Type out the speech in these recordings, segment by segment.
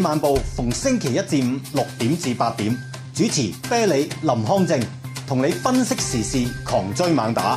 晚報逢星期一至五6點至8點，主持啤梨、林康正，同你分析時事，狂追猛打。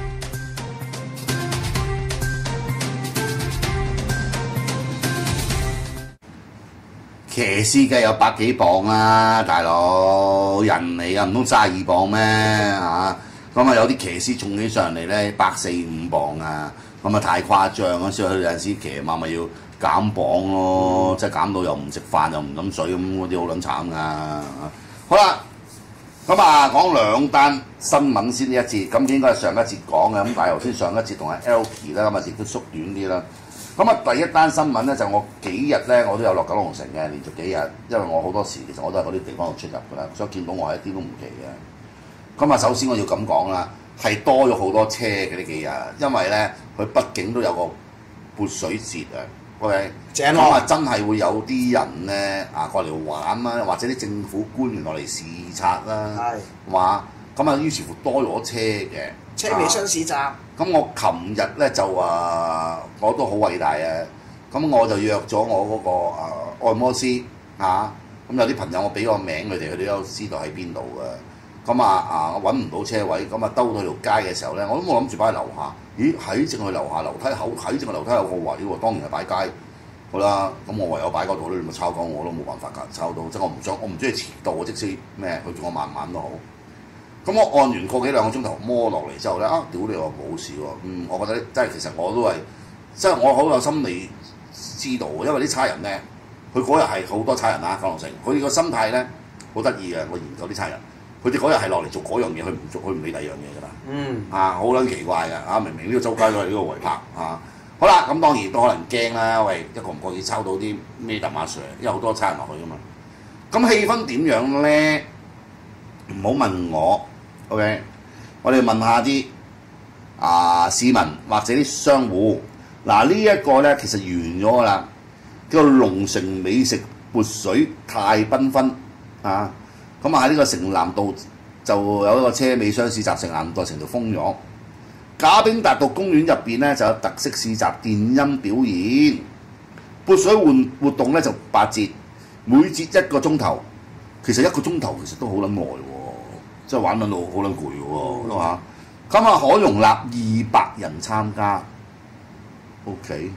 騎師梗係有百幾磅啦，大佬人嚟㗎，唔通32磅咩嚇？咁啊有啲騎師重起上嚟咧145磅啊，咁啊太誇張啊！所以佢有陣時騎馬咪要減磅咯，即係減到又唔食飯又唔飲水咁，嗰啲好撚慘噶。好啦，咁啊講兩單新聞先呢一節，咁應該係上一節講嘅，咁但係頭先上一節同阿 Elky 啦，咁啊亦都縮短啲啦。咁啊第一單新聞咧就我幾日咧我都有落九龍城嘅，連續幾日，因為我好多時其實我都係嗰啲地方度出入㗎啦，所以見到我係一啲都唔奇嘅。咁啊首先我要咁講啦，係多咗好多車嘅呢幾日，因為咧佢畢竟都有個潑水節啊。OK， 咁啊真係會有啲人咧過嚟玩啦，或者啲政府官員落嚟視察啦，話咁啊於是乎多咗車嘅車尾箱市集。 咁我琴日咧就我都好偉大啊！咁我就約咗我嗰個按摩師咁有啲朋友我俾個名佢哋，佢哋都知道喺邊度嘅。咁我揾唔到車位，咁兜到條街嘅時候咧，我都冇諗住擺喺樓下。咦？喺正去樓下樓梯口，喺正去樓梯有個位喎，當然係擺街。好啦，咁我唯有擺嗰度咧，你咪抄講我都冇辦法㗎，抄到即係我唔中意遲到，即使咩，佢叫我慢慢都好。咁我按完個幾兩個鐘頭摸落嚟之後咧，屌你話冇事喎，我覺得真係其實我都係，即係我好有心理知道，因為啲差人咧，佢嗰日係好多差人九龍城，佢哋個心態咧好得意嘅，我研究啲差人。佢哋嗰日係落嚟做嗰樣嘢，佢唔理第二樣嘢㗎啦。好撚奇怪嘅明明呢個周街都係呢個圍拍好啦，咁當然都可能驚啦，喂，一個唔覺意抄到啲咩特馬 Sir，因為好多差人落去㗎嘛。咁氣氛點樣咧？唔好問我 ，OK？ 我哋問下啲市民或者啲商戶。呢一個咧其實完咗㗎啦，叫做龍城美食潑水太繽紛咁喺呢個城南道就有一個車尾箱市集，城南道成條封咗。賈炳達道公園入邊咧就有特色市集、電音表演、潑水活動咧就8節，每節1個鐘頭。其實1個鐘頭其實都好撚耐喎，即係玩撚到好撚攰嘅喎，咁可容納200人參加。OK。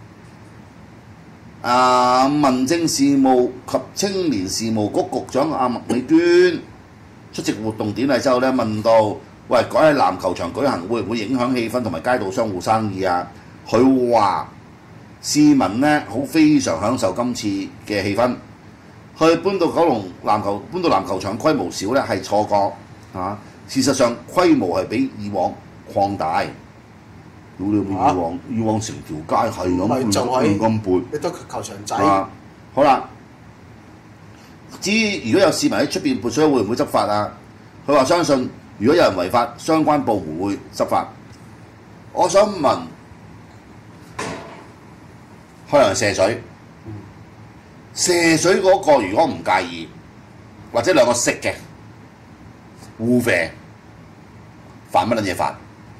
民政事務及青年事務局局長麥美娟出席活動典禮之後咧，問到：喂，改喺籃球場舉行會唔會影響氣氛同埋街道商戶生意啊？佢話市民咧非常享受今次嘅氣氛，去搬到籃球場規模少咧係錯覺事實上規模係比以往擴大。以往成條街係咁撥， 你都球場仔。 好啦，至於如果有市民喺出邊潑水，會唔會執法啊？佢話相信，如果有人違法，相關部門會執法。我想問，可能射水，射水嗰個如果唔介意，或者兩個識嘅互射，犯乜撚嘢法？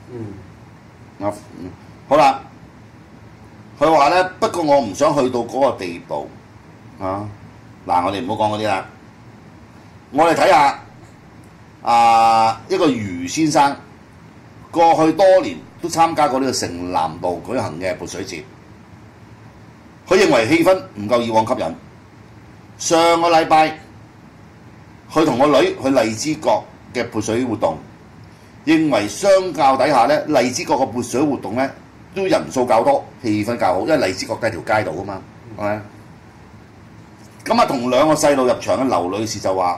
好啦，佢話咧，不過我唔想去到嗰個地步我哋唔好講嗰啲啦。我哋睇下一個余先生，過去多年都參加過呢個城南道舉行嘅潑水節，佢認為氣氛唔夠以往吸引。上個禮拜，佢同個女去荔枝角嘅潑水活動。認為相較底下咧，荔枝角個潑水活動咧都人數較多，氣氛較好，因為荔枝角都係條街度㗎嘛，係咪？咁同兩個細路入場嘅劉女士就話：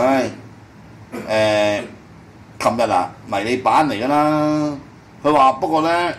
琴日迷你版嚟㗎啦。佢話不過咧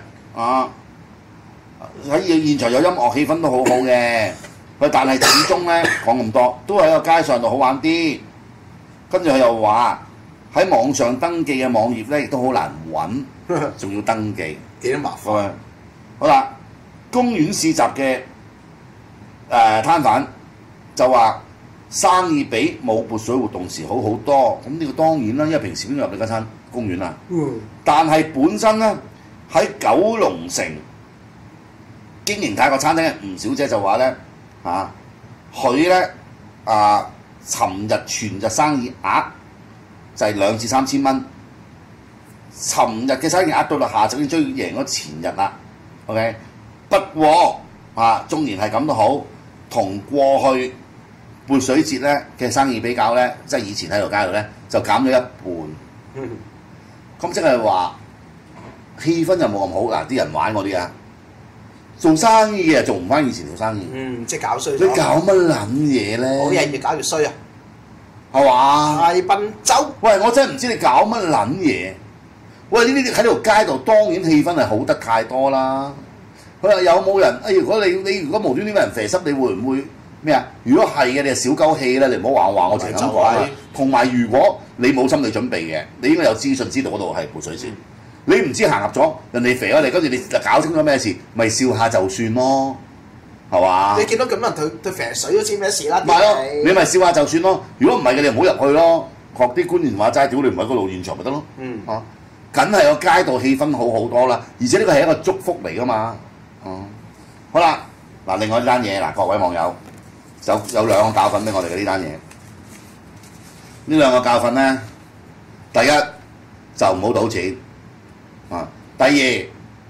喺現場有音樂氣氛都好好嘅。佢但係始終咧講咁多，都喺個街上度好玩啲。跟住佢又話。喺網上登記嘅網頁咧，亦都好難揾，仲要登記， 幾多麻煩。 好啦，公園市集嘅攤販就話生意比冇潑水活動時好好多。咁呢個當然啦，因為平時邊度入你間餐公園啊？但係本身咧喺九龍城經營泰國餐廳嘅吳小姐就話咧佢咧尋日全日生意額就係2至3千蚊。尋日嘅生意額到下晝已經追贏咗前日啦。OK， 不過縱然係咁都好，同過去潑水節咧嘅生意比較咧，即係以前喺條街度咧就減咗一半。咁即係話氣氛就冇咁好嗱，啲人玩嗰啲啊，做生意嘅做唔翻以前條生意。 即係搞衰咗。 你搞乜撚嘢咧？ 好嘢，越搞越衰啊！ 係嘛？ 大笨走。 喂，我真係唔知你搞乜撚嘢。喂，呢啲喺條街度，當然氣氛係好得太多啦。佢話有冇人？如果你如果無端端俾人肥濕，你會唔會咩啊？如果係嘅，你就少鳩氣啦，你唔好話我淨係咁講啦。同埋如果你冇心理準備嘅，你應該有資訊知道嗰度係潑水節。你唔知行入咗，人哋肥咗你，跟住你就搞清楚咩事，咪笑下就算咯，係嘛？ 你見到咁多人對肥水都知咩事啦？ 咪咯，你咪笑下就算咯。如果唔係嘅，你唔好入去咯。學啲官員話齋，屌你唔喺嗰度現場咪得咯。梗係個街道氣氛好好多啦，而且呢個係一個祝福嚟噶嘛。好啦，嗱，另外呢單嘢嗱，各位網友有兩個教訓俾我哋嘅呢單嘢。呢兩個教訓咧，第一就唔好賭錢第二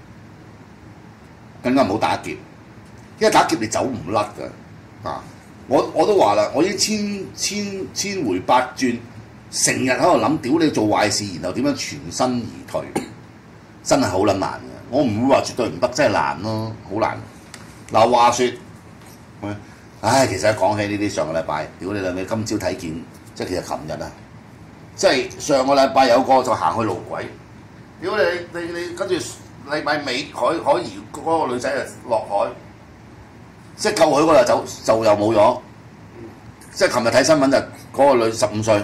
更加唔好打劫，因為打劫你走唔甩㗎。我都話啦，我已經千回百轉。成日喺度諗，屌你做壞事，然後點樣全身而退，真係好撚難嘅。我唔會話絕對唔得，真係難咯，好難。嗱，話説，其實一講起呢啲上個禮拜，屌你兩尾今朝睇見，即係其實琴日啊，即係上個禮拜有個就行去路軌，屌你跟住禮拜尾海怡嗰個女仔就落海，即係救佢嗰度就又冇咗，即係琴日睇新聞就嗰個女15歲。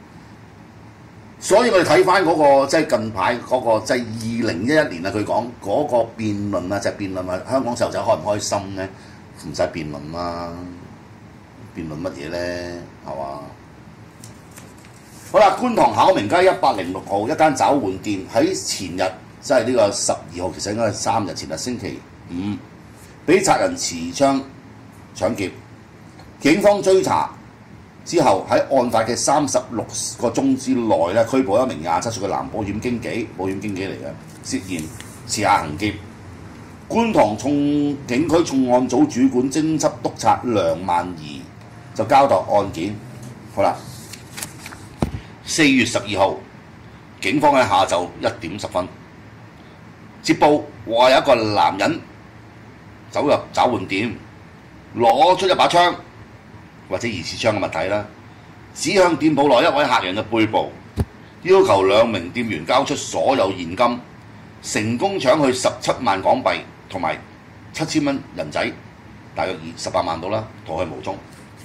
所以我哋睇翻嗰個即係近排嗰個即係2011年啊，佢講嗰個辯論啊，就係辯論話香港細路仔開唔開心咧，唔使辯論啦，辯論乜嘢咧，係嘛？好啦，觀塘巧明街106號一間找換店喺前日，即係呢個12號，其實應該係3日前日星期5，俾賊人持槍搶劫，警方追查之後喺案發嘅36個鐘之內咧，拘捕一名27歲嘅男保險經紀嚟嘅，涉嫌持械行劫。觀塘警區重案組主管偵緝督察梁萬儀就交代案件。好啦，4月12號，警方喺下晝1點10分接報話有一個男人走入找換店，攞出一把槍或者疑似槍嘅物體啦，指向店鋪內一位客人嘅背部，要求2名店員交出所有現金，成功搶去17萬港幣同埋7000蚊人仔，大約18萬到啦，逃去無蹤。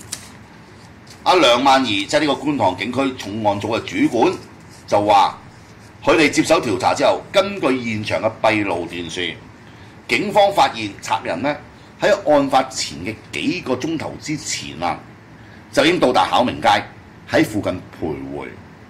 梁萬儀即係呢個觀塘警區重案組嘅主管就話，佢哋接手調查之後，根據現場嘅閉路電視，警方發現賊人呢喺案發前嘅幾個鐘頭之前啊，就已經到達巧明街，喺附近徘徊。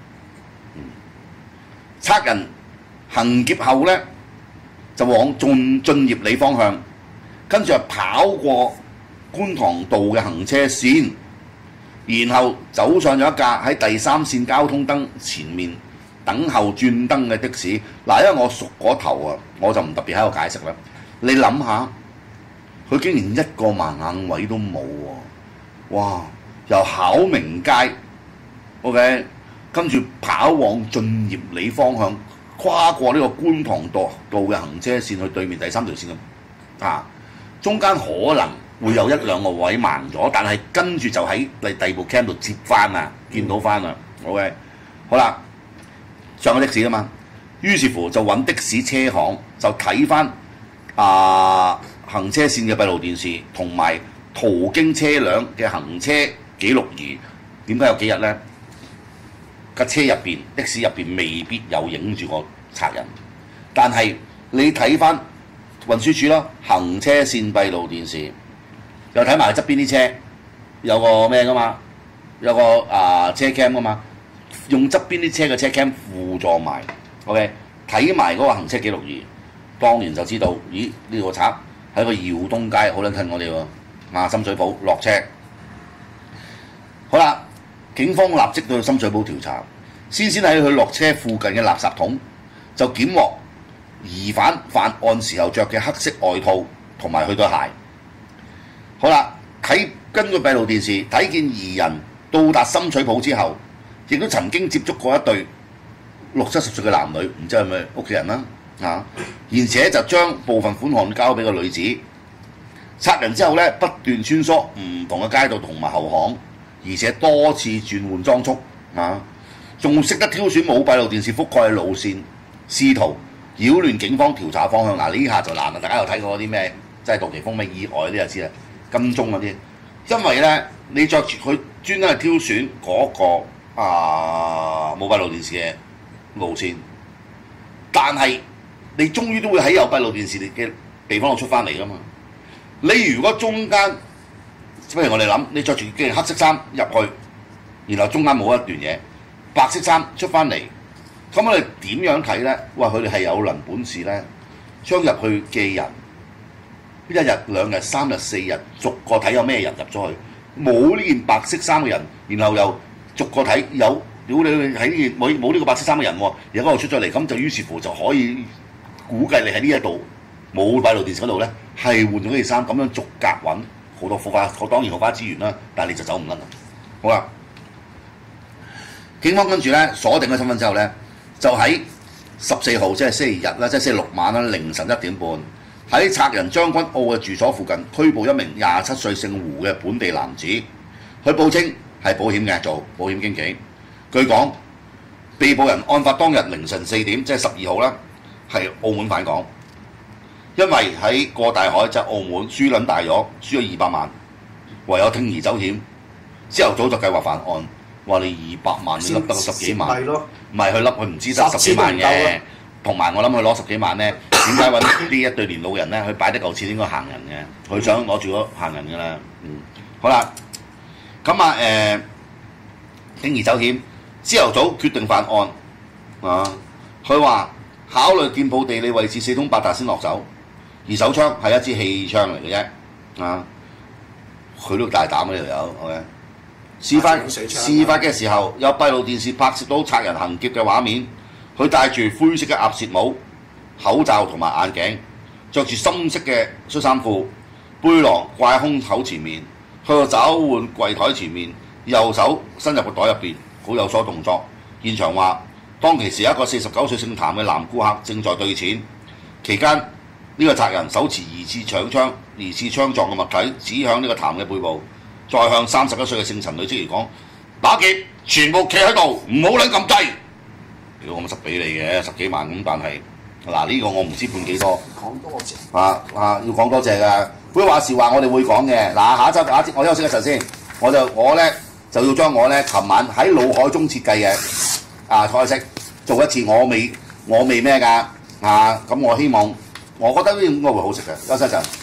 賊人行劫後呢，就往駿業里方向，跟住跑過觀塘道嘅行車線，然後走上咗一架喺第3線交通燈前面等候轉燈嘅的士。嗱，因為我熟嗰頭啊，我就唔特別喺度解釋啦。你諗下，佢竟然一個盲眼位都冇喎！哇！由巧明街 ，OK， 跟住跑往駿業里方向，跨過呢個觀塘道嘅行車線去對面第3條線嘅，中間可能會有1-2個位盲咗，但係跟住就喺第2部 cam 度接翻啊，見到翻啦 ，OK， 好啦，上咗的士啊嘛，於是乎就揾的士車行就睇翻行車線嘅閉路電視同埋途經車輛嘅行車記錄儀。點解有幾日呢？架車入邊的士入邊未必有影住個賊人，但係你睇翻運輸署啦，行車線閉路電視又睇埋側邊啲車有個咩噶嘛，有個車 cam 噶嘛，用側邊啲車嘅車 cam 輔助埋 ，OK， 睇埋嗰個行車記錄儀，當然就知道，咦呢個賊喺個耀東街好撚近我哋喎，深水埗落車好啦，警方立即到深水埗調查，先喺佢落車附近嘅垃圾桶就檢獲疑犯犯案時候着嘅黑色外套同埋佢對鞋。好啦，根據閉路電視睇見疑人到達深水埗之後，亦都曾經接觸過一對60、70歲嘅男女，唔知係咪屋企人啦而且就將部分款項交俾個女子。賊人之後咧，不斷穿梭唔同嘅街道同埋後巷，而且多次轉換裝束仲識得挑選冇閉路電視覆蓋嘅路線，試圖擾亂警方調查方向。呢下就難啦！大家有睇過啲咩，即係杜琪峯咩意外嗰啲就知啦，跟蹤嗰啲。因為咧，你着住佢專登係挑選嗰個冇閉路電視嘅路線，但係你終於都會喺有閉路電視嘅地方度出翻嚟噶嘛。你如果中間，不如我哋諗，你着住件黑色衫入去，然後中間冇一段嘢，白色衫出翻嚟，咁我哋點樣睇咧？哇！佢哋係有能本事咧，將入去嘅人1日、2日、3日、4日，逐個睇有咩人入咗去，冇呢件白色衫嘅人，然後又逐個睇有，屌你喺呢件冇呢個白色衫嘅人喎，而家嗰度出咗嚟，咁就於是乎就可以估計你喺呢一度冇閉路電視嗰度咧，係換咗件衫，咁樣逐格揾好多當然好花資源啦，但係你就走唔甩啦。好啦，警方跟住咧鎖定咗身份之後咧，就喺14號即係星期日啦，即係星期六晚啦，凌晨1點半，喺賊人將軍澳嘅住所附近拘捕一名27歲姓胡嘅本地男子，佢報稱係保險嘅，做保險經紀。據講，被捕人案發當日凌晨4點，即係12號啦，係澳門返港，因為喺過大海就係澳門輸撚大咗，輸咗200萬，唯有鋌而走險，朝頭早就計劃犯案。話你200萬，你笠得個10幾萬，唔係佢笠佢唔知得10幾萬嘅。同埋我諗佢攞10幾萬咧，點解揾呢一對年老人咧？佢擺得嚿錢應該行人嘅，佢想攞住嗰行人㗎啦。好啦，咁鋌而走險，朝頭早決定犯案佢話考慮店鋪地理位置四通八達先落手，而手槍係一支氣槍嚟嘅啫佢都大膽呢條友，OK。事發嘅時候有閉路電視拍攝到賊人行劫嘅畫面，佢戴住灰色嘅鴨舌帽、口罩同埋眼鏡，着住深色嘅恤衫褲，背囊掛喺胸口前面，去到找換櫃台前面，右手伸入個袋入邊，好有所動作。現場話，當其時一個49歲姓譚嘅男顧客正在對錢，期間呢個賊人手持疑似槍狀嘅物體指向呢個譚嘅背部，再向31歲嘅姓陳女職員講：打劫，全部企喺度，唔好撚撳掣。如果我執俾你嘅10幾萬咁，但係呢個我唔知判幾多。 講多謝要講多謝㗎。佢話時話我哋會講嘅。下一節我休息一陣先，我咧就要將我咧琴晚喺腦海中設計嘅菜式做一次，我未咩㗎咁我希望，我覺得呢應該會好食嘅。休息一陣。